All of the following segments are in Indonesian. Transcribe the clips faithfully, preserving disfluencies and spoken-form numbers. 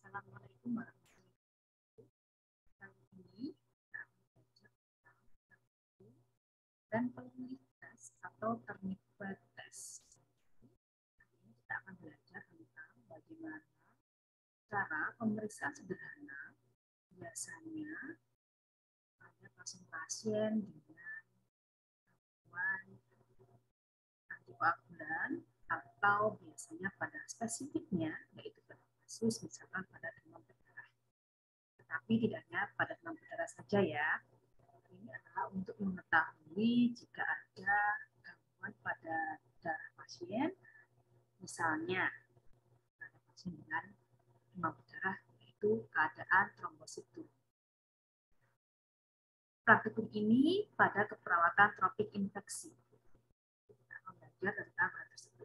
Assalamualaikum warahmatullahi wabarakatuh. Kali ini kita akan belajar tentang rempelitious test atau Tourniquet test. Kali ini kita akan belajar tentang bagaimana cara pemeriksaan sederhana biasanya pada pasien-pasien dengan gangguan antikoagulan atau biasanya pada spesifiknya yaitu pada kasus misalkan pada demam berdarah. Tetapi tidak hanya pada demam berdarah saja ya. Ini adalah untuk mengetahui jika ada gangguan pada darah pasien, misalnya pada pasien dengan demam berdarah yaitu keadaan trombosit turun. Praktikum ini pada keperawatan tropik infeksi. Kita akan belajar tentang hal tersebut.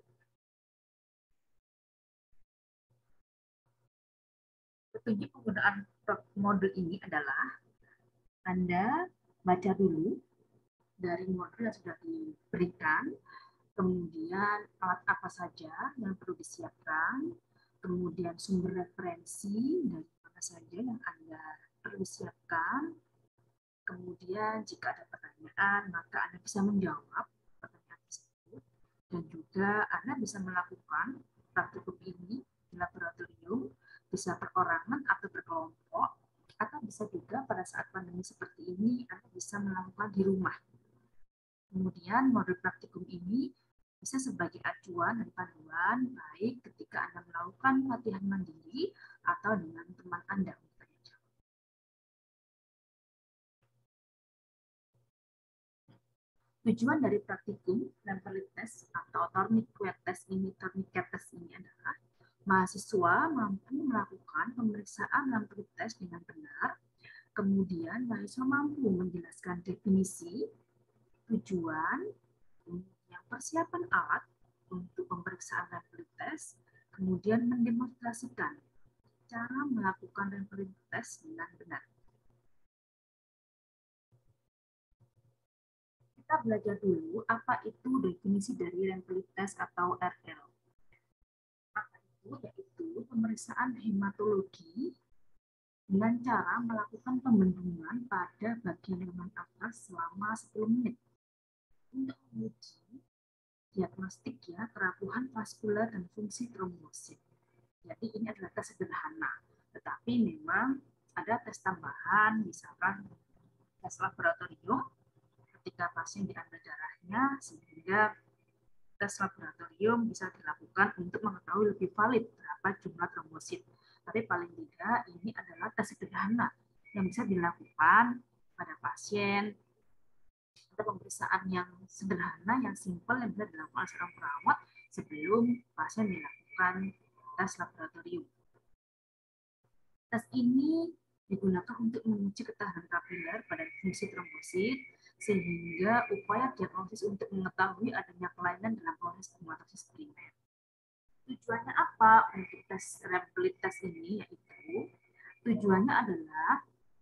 Petunjuk penggunaan modul ini adalah Anda baca dulu dari modul yang sudah diberikan, kemudian alat apa saja yang perlu disiapkan, kemudian sumber referensi dari mana saja yang Anda perlu siapkan, kemudian jika ada pertanyaan, maka Anda bisa menjawab pertanyaan tersebut, dan juga Anda bisa melakukan praktikum ini di laboratorium, bisa perorangan atau berkelompok, atau bisa juga pada saat pandemi seperti ini, Anda bisa melakukan di rumah. Kemudian modul praktikum ini bisa sebagai acuan dan panduan baik ketika Anda melakukan latihan mandiri atau dengan teman Anda. Tujuan dari praktikum rempelitious test atau Tourniquet test ini, Tourniquet test ini adalah mahasiswa mampu melakukan pemeriksaan rempelitious test dengan benar, kemudian mahasiswa mampu menjelaskan definisi, tujuan, yang persiapan alat untuk pemeriksaan rempelitious test, kemudian mendemonstrasikan cara melakukan rempelitious test dengan benar. Kita belajar dulu apa itu definisi dari rempelitious test atau R L. Apa itu? Yaitu pemeriksaan hematologi dengan cara melakukan pembendungan pada bagian lengan atas selama sepuluh menit untuk menguji diagnostik ya kerapuhan vaskular dan fungsi trombosit. Jadi ini adalah tes sederhana, tetapi memang ada tes tambahan, misalkan tes laboratorium ketika pasien diambil darahnya, sehingga tes laboratorium bisa dilakukan untuk mengetahui lebih valid berapa jumlah trombosit. Tapi paling tidak ini adalah tes sederhana yang bisa dilakukan pada pasien. Ada pemeriksaan yang sederhana, yang simpel yang bisa dilakukan seorang perawat sebelum pasien dilakukan tes laboratorium. Tes ini digunakan untuk menguji ketahanan kapiler pada fungsi trombosit, sehingga upaya diagnosis untuk mengetahui adanya kelainan dalam proses hematosis primer. Tujuannya apa untuk tes rempelitious test ini? Yaitu tujuannya adalah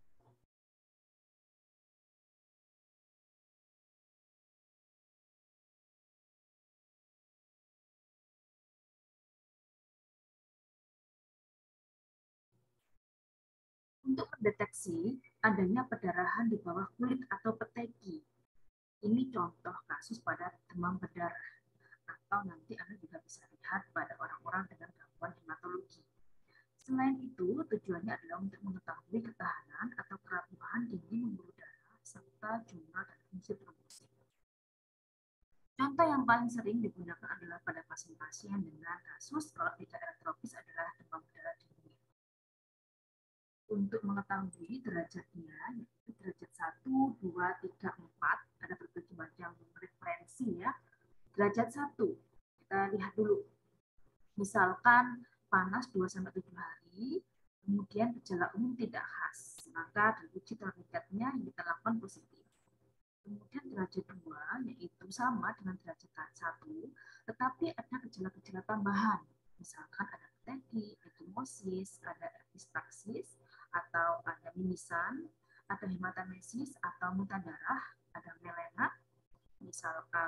untuk mendeteksi adanya perdarahan di bawah kulit atau peteki. Ini contoh kasus pada demam berdarah. Atau nanti Anda juga bisa lihat pada orang-orang dengan gangguan hematologi. Selain itu, tujuannya adalah untuk mengetahui ketahanan atau kerapuhan dinding pembuluh darah serta jumlah dan fungsi trombosit. Contoh yang paling sering digunakan adalah pada pasien-pasien dengan kasus kalau tidak tropis adalah demam berdarah dingin. Untuk mengetahui derajatnya, yaitu derajat satu, dua, tiga, empat, ada berbagai macam referensi ya. Derajat satu, kita lihat dulu. Misalkan panas dua sampai tujuh hari, kemudian gejala umum tidak khas, maka diuji tourniquetnya yang kita lakukan positif. Kemudian derajat dua, yaitu sama dengan derajat satu, tetapi ada gejala-gejala tambahan. Misalkan ada peteki, ekimosis, ada epistaxis, atau ada mimisan, ada hematamesis atau muntah darah, ada melena, misalkan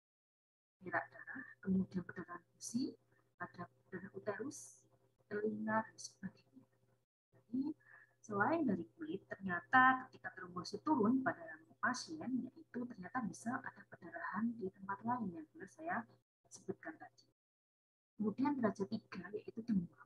berak darah, kemudian perdarahan gusi, ada perdarahan uterus, telinga stamina, dan sebagainya. Jadi, selain dari kulit, ternyata ketika trombositnya turun pada pasien, yaitu ternyata bisa ada perdarahan di tempat lain yang sudah saya sebutkan tadi. Kemudian derajat tiga, yaitu demam.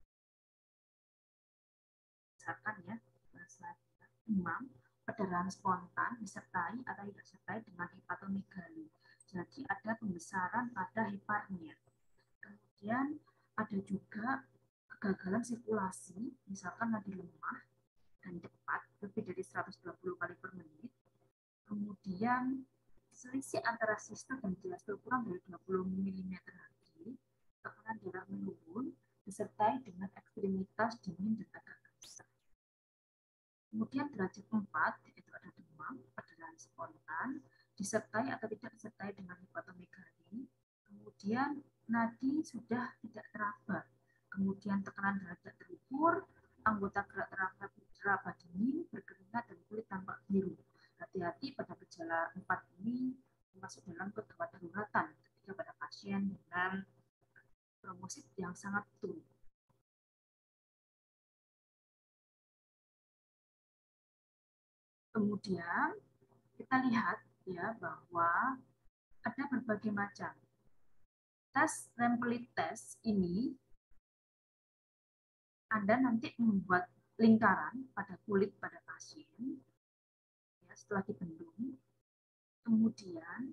Misalkan ya, demam, perdarahan spontan disertai atau tidak disertai dengan hepatomegali. Jadi ada pembesaran pada heparnya. Kemudian ada juga kegagalan sirkulasi, misalkan nadi lemah dan cepat, lebih dari seratus dua puluh kali per menit. Kemudian selisih antara sistol dan diastol kurang dari dua puluh milimeter Hg, tekanan darah menurun, disertai dengan ekstremitas dingin dan agak gelisah. Kemudian derajat empat, yaitu ada demam, perdarahan spontan, disertai atau tidak disertai dengan hepatomegali. Kemudian nadi sudah tidak teraba. Kemudian tekanan darah tidak terukur, anggota gerak teraba, teraba dingin, berkeringat, dan kulit tampak biru. Hati-hati pada gejala empat ini masuk dalam kegawat daruratan ketika pada pasien dengan trombosit yang sangat turun. Kemudian kita lihat ya bahwa ada berbagai macam tes Remplit test ini. Anda nanti membuat lingkaran pada kulit pada pasien ya, setelah dibendung. Kemudian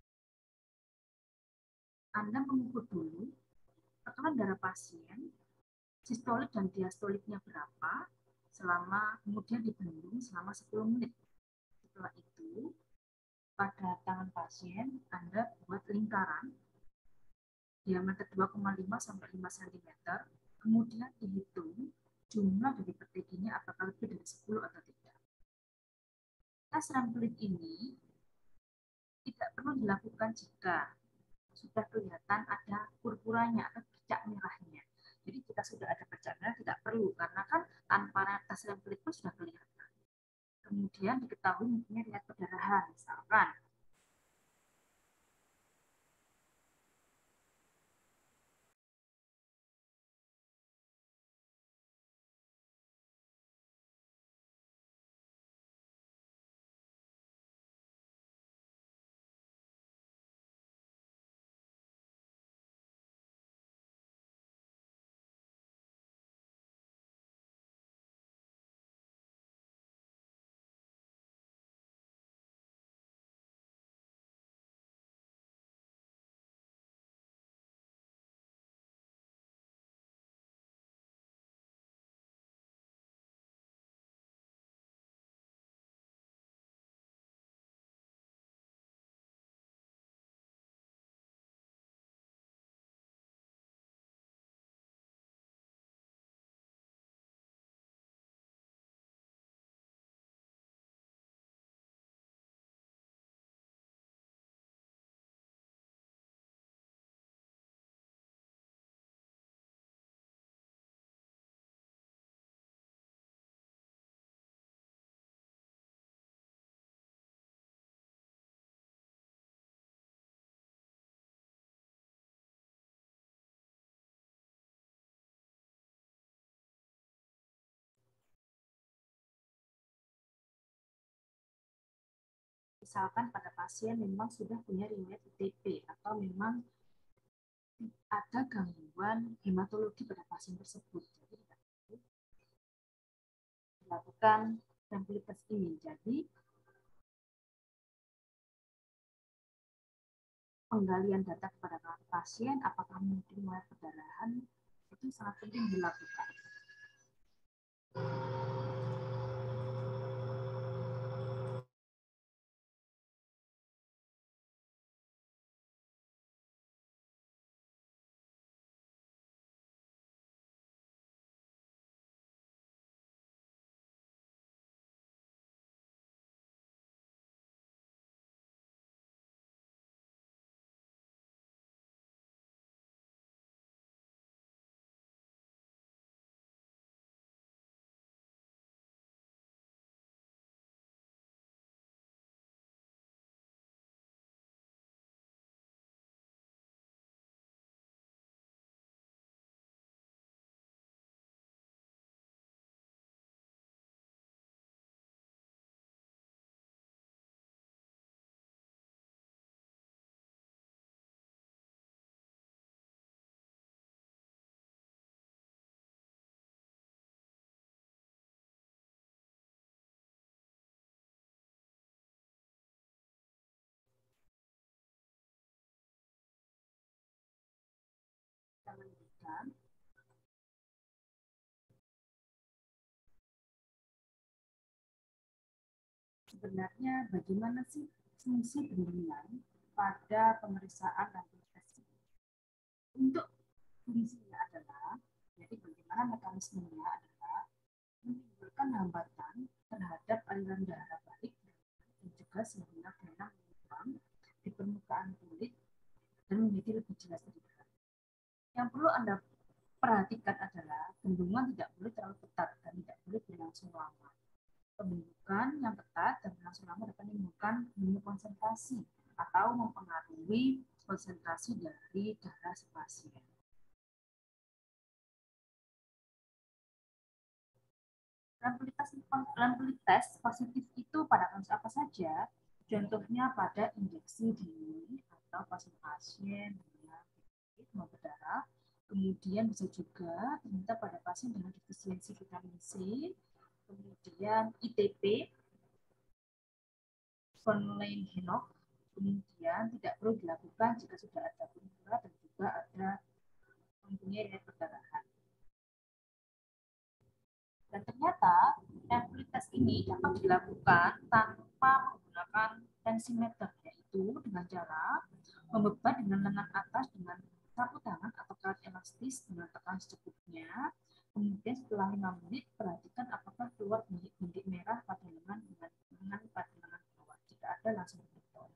Anda mengukur dulu tekanan darah pasien, sistolik dan diastoliknya berapa, selama kemudian dibendung selama sepuluh menit. Setelah itu, pada tangan pasien, Anda buat lingkaran diameter dua koma lima sampai lima sentimeter, kemudian dihitung jumlah dari peteginya apakah lebih dari sepuluh atau tidak. Tes Remplit ini tidak perlu dilakukan jika sudah kelihatan ada purpuranya atau bercak merahnya. Jadi jika sudah ada bercak merah tidak perlu, karena kan tanpa tes Remplit itu sudah kelihatan. Kemudian diketahui mungkin riwayat perdarahan, misalkan misalkan pada pasien memang sudah punya riwayat I T P atau memang ada gangguan hematologi pada pasien tersebut. Jadi dilakukan Remplit test ini. Jadi penggalian data kepada pasien apakah mungkin riwayat perdarahan itu sangat penting dilakukan. lanjutkan. Sebenarnya bagaimana sih fungsi bimbingan pada pemeriksaan rapid test? Untuk fungsinya adalah, jadi bagaimana mekanismenya adalah menimbulkan hambatan terhadap aliran darah balik dan juga sehingga darah mengembang di permukaan kulit dan menjadi lebih jelas terlihat. Yang perlu Anda perhatikan adalah bendungan tidak boleh terlalu ketat dan tidak boleh berlangsung lama. Pembentukan yang ketat dan berlangsung lama dapat menimbulkan konsentrasi atau mempengaruhi konsentrasi dari darah pasien. Rampilitas tes positif itu pada kasus apa saja? Contohnya pada injeksi dini atau pasien-pasien dengan demam berdarah. Kemudian bisa juga ternyata pada pasien dengan defisiensi vitamin C. Kemudian I T P, von Leeuwenhoek. Kemudian tidak perlu dilakukan jika sudah ada penyebab dan juga ada mempunyai riwayat perdarahan. Dan ternyata rampilitas ini dapat dilakukan tanpa menggunakan tensimeter, yaitu dengan cara membeban dengan lengan atas dengan sapu tangan atau karet elastis dengan tekanan secukupnya. Kemudian setelah lima menit, perhatikan apakah keluar bintik-bintik merah pada lengan dengan lengan pada lengan bawah. Jika ada, langsung dibeton.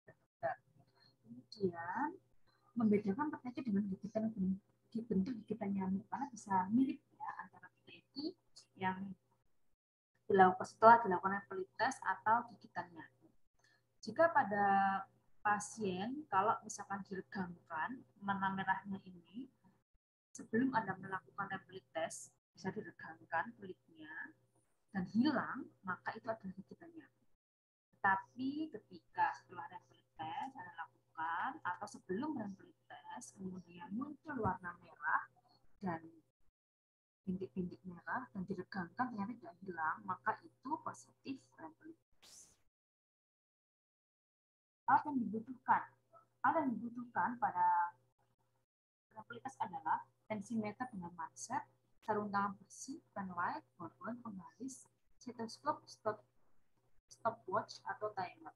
Kemudian membedakan pertanyaan dengan gigitan bentuk gigitan nyamuk, karena bisa mirip ya antara peteki yang dilakukan setelah dilakukan rampilitas atau gigitan nyamuk. Jika pada pasien, kalau misalkan diregangkan warna merahnya ini, sebelum Anda melakukan rampilitas, bisa diregangkan kulitnya dan hilang, maka itu adalah gigitan nyamuk. Tetapi ketika setelah rampilitas Anda lakukan, atau sebelum rampilitas, kemudian muncul warna merah dan bintik-bintik merah dan diregangkan ternyata tidak hilang, maka itu positif rampilitas. Hal yang dibutuhkan, hal yang dibutuhkan pada rampilitas adalah tensimeter dengan manset, sarung tangan bersih, pen light, borbon, penggaris, stetoskop, stop, stopwatch atau timer.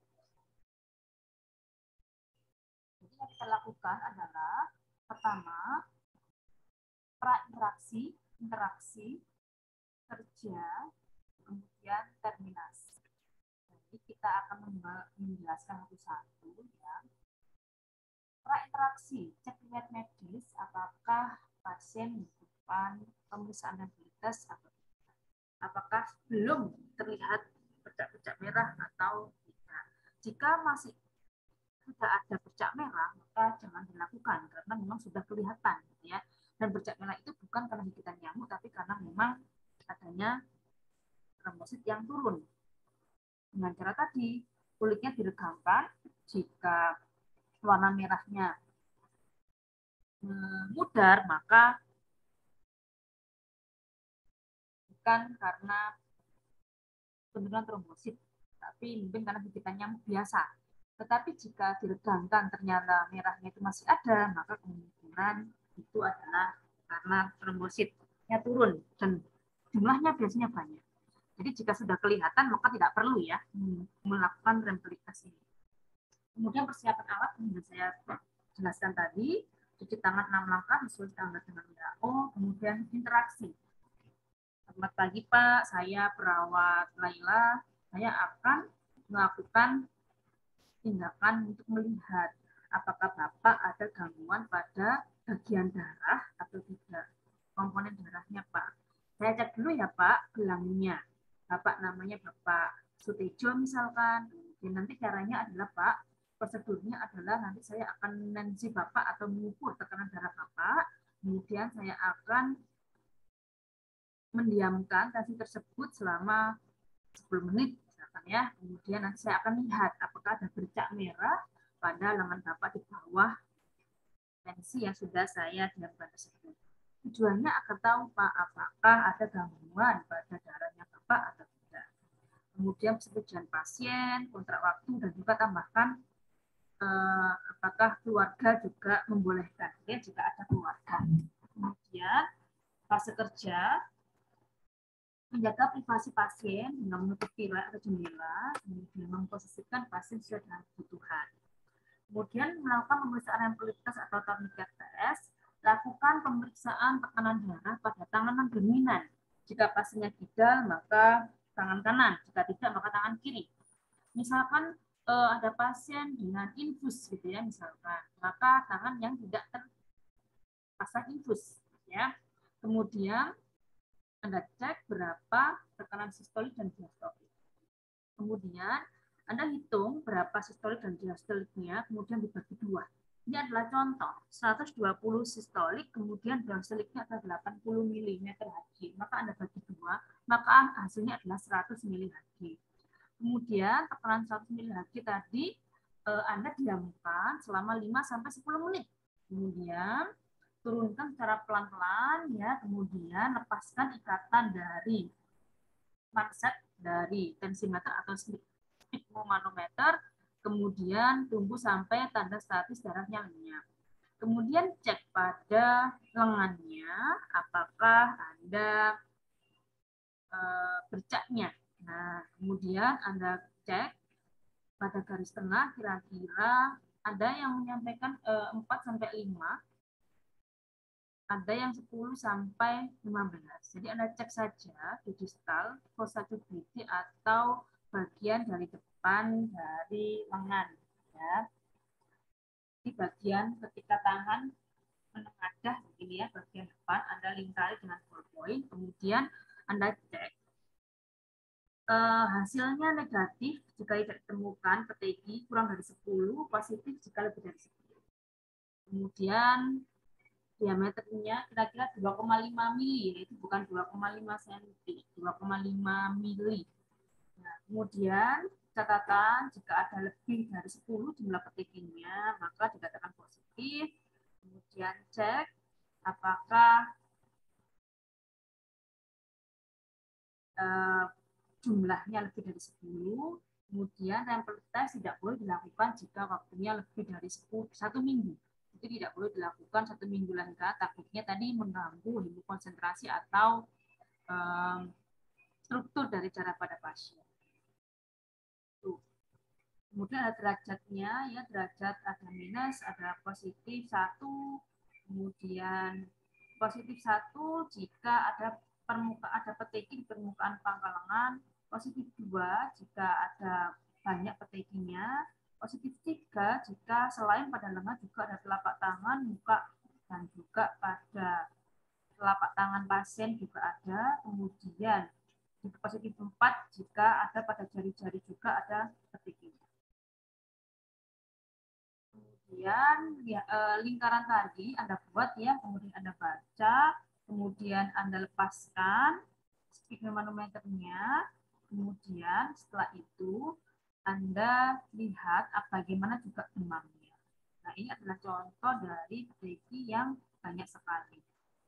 Jadi yang kita lakukan adalah pertama prainteraksi, interaksi, kerja, kemudian terminasi. Jadi kita akan menjelaskan satu-satu ya. Prainteraksi, cek riwayat medis apakah pasien membutuhkan pemeriksaan rampilitas atau tidak. Apakah belum terlihat bercak-bercak merah atau tidak. Jika masih sudah ada bercak merah, maka jangan dilakukan karena memang sudah kelihatan gitu ya. Dan bercak merah itu bukan karena gigitan nyamuk, tapi karena memang adanya trombosit yang turun. Dengan cara tadi, kulitnya diregangkan, jika warna merahnya memudar, maka bukan karena penurunan trombosit, tapi mungkin karena gigitan nyamuk biasa. Tetapi jika diregangkan ternyata merahnya itu masih ada, maka kemungkinan itu adalah karena trombositnya turun dan jumlahnya biasanya banyak. Jadi jika sudah kelihatan, maka tidak perlu ya melakukan rampilitas ini. Kemudian persiapan alat yang sudah saya jelaskan tadi, cuci tangan enam langkah sesuai standar dengan W H O, kemudian interaksi. Selamat pagi Pak, saya perawat Laila, saya akan melakukan tindakan untuk melihat apakah Bapak ada gangguan pada bagian darah atau tidak, komponen darahnya Pak. Saya cek dulu ya Pak gelangnya. Bapak namanya Bapak Sutejo misalkan. Dan nanti caranya adalah Pak, prosedurnya adalah nanti saya akan menensi Bapak atau mengukur tekanan darah Bapak. Kemudian saya akan mendiamkan tensi tersebut selama sepuluh menit misalkan ya. Kemudian nanti saya akan lihat apakah ada bercak merah pada lengan Bapak di bawah tensi yang sudah saya diamkan tersebut. Tujuannya agar tahu Pak apakah ada gangguan pada darahnya Bapak atau tidak. Kemudian persetujuan pasien, kontrak waktu, dan juga tambahkan eh, apakah keluarga juga membolehkan ya jika ada keluarga. fase kerja, menjaga privasi pasien dengan menutup tirai atau jendela, kemudian memposisikan pasien sesuai dengan kebutuhan. Kemudian melakukan pemeriksaan rempelitas atau tourniquet test, lakukan pemeriksaan tekanan darah pada tangan dominan. Jika pasiennya kidal, maka tangan kanan. Jika tidak, maka tangan kiri. Misalkan eh, ada pasien dengan infus, gitu ya, misalkan, maka tangan yang tidak terpasang infus, ya. Kemudian Anda cek berapa tekanan sistolik dan diastolik. Kemudian Anda hitung berapa sistolik dan diastoliknya, kemudian dibagi dua. Ini adalah contoh, seratus dua puluh sistolik, kemudian diastoliknya adalah delapan puluh milimeter Hg. Maka Anda bagi dua, maka hasilnya adalah seratus milimeter Hg. Kemudian tekanan seratus milimeter Hg tadi Anda diamkan selama lima sampai sepuluh menit. Kemudian turunkan secara pelan-pelan, ya. Kemudian lepaskan ikatan dari manset dari tensimeter atau sphygmomanometer. Kemudian tunggu sampai tanda statis darahnya lenyap. Kemudian cek pada lengannya apakah Anda e, bercaknya. Nah, kemudian Anda cek pada garis tengah kira-kira ada yang menyampaikan e, empat sampai lima. Ada yang sepuluh sampai lima belas. Jadi Anda cek saja di distal, fossa tubuti atau bagian dari depan dari lengan. Ya. Di bagian ketika tangan menengadah begini ya, bagian depan Anda lingkari dengan ballpoint. Kemudian Anda cek. Eh, hasilnya negatif jika tidak ditemukan petegi kurang dari sepuluh, positif jika lebih dari sepuluh. Kemudian diameternya kira-kira dua koma lima mili, yaitu bukan dua koma lima sentimeter, dua koma lima mili. Nah, kemudian catatan jika ada lebih dari sepuluh jumlah peteginya, maka dikatakan positif. Kemudian cek apakah eh, jumlahnya lebih dari sepuluh. Kemudian rempel test tidak boleh dilakukan jika waktunya lebih dari sepuluh, satu minggu. Itu tidak boleh dilakukan satu minggu lengkap, takutnya tadi mengganggu hipokonsentrasi atau um, struktur dari darah pada pasien. Tuh. Kemudian ada derajatnya, ya derajat ada minus, ada positif satu, kemudian positif satu jika ada permukaan ada petegi di permukaan pangkal lengan, positif dua jika ada banyak peteginya, positif tiga jika selain pada lengan juga ada telapak tangan, muka, dan juga pada telapak tangan pasien juga ada. Kemudian positif empat jika ada pada jari-jari juga ada peteginya. Kemudian ya, lingkaran tadi Anda buat ya, kemudian Anda baca, kemudian Anda lepaskan sphygmomanometernya, kemudian setelah itu Anda lihat bagaimana juga demamnya. Nah, ini adalah contoh dari petegi yang banyak sekali.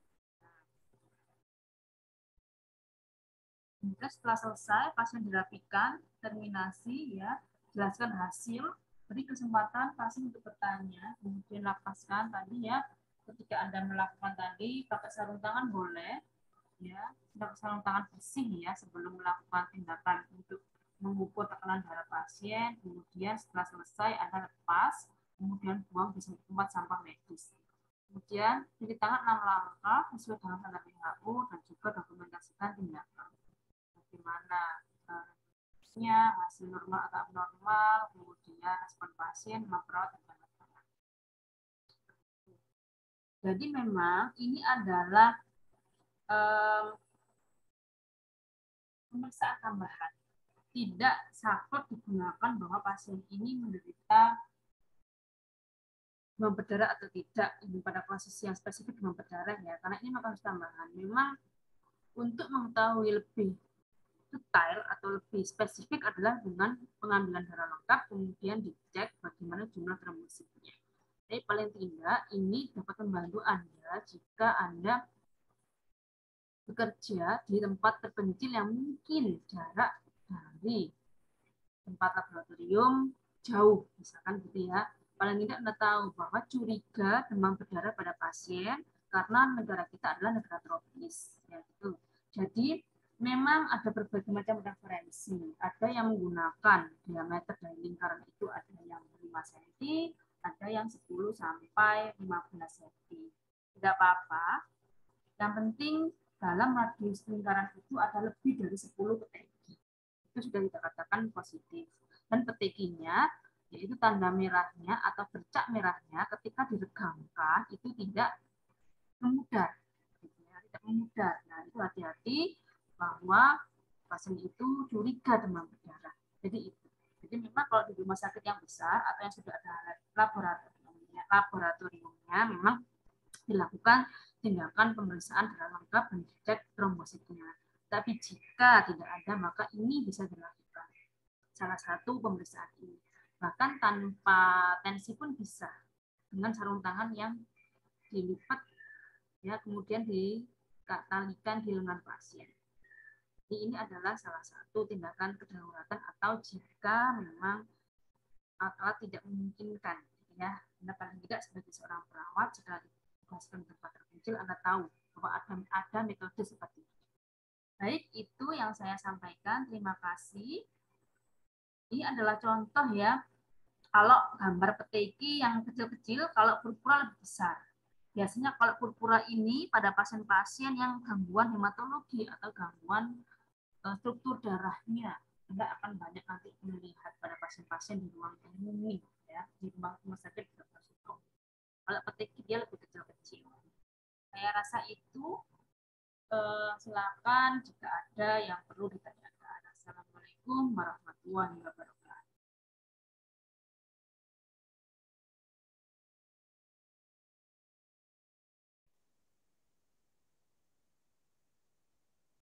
Kemudian setelah selesai, pasien dirapikan, terminasi, ya, jelaskan hasil, beri kesempatan pasien untuk bertanya, kemudian lepaskan tadi ya, ketika Anda melakukan tadi, pakai sarung tangan boleh, ya, pakai sarung tangan bersih ya, sebelum melakukan tindakan untuk mengukur tekanan darah pasien, kemudian setelah selesai Anda lepas, kemudian buang di tempat sampah medis. Kemudian cuci tangan enam langkah sesuai dengan standar W H O dan juga dokumentasikan tindakan. Bagaimana hasilnya, hasil normal atau abnormal, kemudian respon pasien, memperawat dan kawan-kawan. Jadi memang ini adalah um, pemeriksaan tambahan. Tidak saklek digunakan bahwa pasien ini menderita demam berdarah atau tidak, ini pada kasus yang spesifik demam berdarah ya, karena ini maka harus tambahan. Memang untuk mengetahui lebih detail atau lebih spesifik adalah dengan pengambilan darah lengkap, kemudian dicek bagaimana jumlah trombositnya. Jadi paling tidak ini dapat membantu Anda jika Anda bekerja di tempat terpencil yang mungkin jarak dari tempat laboratorium jauh, misalkan gitu ya. Paling tidak Anda tahu bahwa curiga demam berdarah pada pasien karena negara kita adalah negara tropis. medis. Ya, gitu. Jadi memang ada berbagai macam referensi. Ada yang menggunakan diameter dari lingkaran itu ada yang lima sentimeter, ada yang sepuluh sampai lima belas sentimeter. Tidak apa-apa. Yang penting dalam radius lingkaran itu ada lebih dari sepuluh peteki. Itu sudah kita katakan positif. Dan petekinya, yaitu tanda merahnya atau bercak merahnya ketika diregangkan itu tidak memudar. Tidak memudar. Nah, itu hati-hati bahwa pasien itu curiga demam berdarah. Jadi itu. Jadi memang kalau di rumah sakit yang besar atau yang sudah ada laboratoriumnya, laboratoriumnya memang dilakukan tindakan pemeriksaan darah lengkap dan dicek trombositnya. Tapi jika tidak ada, maka ini bisa dilakukan salah satu pemeriksaan ini. Bahkan tanpa tensi pun bisa dengan sarung tangan yang dilipat, ya kemudian ditalikan di lengan pasien. Jadi ini adalah salah satu tindakan kedaruratan atau jika memang alat tidak memungkinkan, ya. Anda paling tidak sebagai seorang perawat jika ditugaskan di tempat terpencil, Anda tahu bahwa ada, ada metode seperti itu. Baik, itu yang saya sampaikan. Terima kasih. Ini adalah contoh ya. Kalau gambar peteki yang kecil-kecil, kalau purpura lebih besar. Biasanya kalau purpura ini pada pasien-pasien yang gangguan hematologi atau gangguan struktur darahnya, Anda akan banyak nanti melihat pada pasien-pasien di ruang umum, ya, di rumah, rumah sakit dokter Sutomo. Kalau peteki dia lebih kecil-kecil. Saya rasa itu. Eh, silakan jika ada yang perlu ditanyakan. Assalamualaikum warahmatullahi wabarakatuh.